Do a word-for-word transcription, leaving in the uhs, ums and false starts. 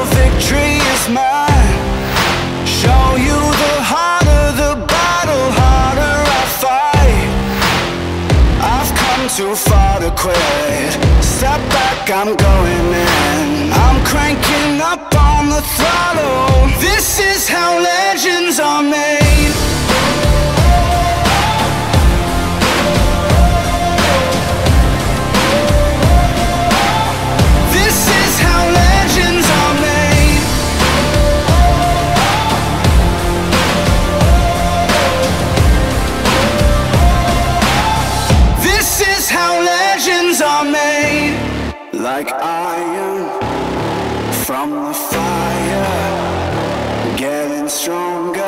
victory is mine. Show you the harder the battle, harder I fight. I've come too far to quit. Step back, I'm going in. I'm cranking up on the throttle. This is how legends are made. This is how legends are made. This is how legends are made. Like iron from the fire, getting stronger.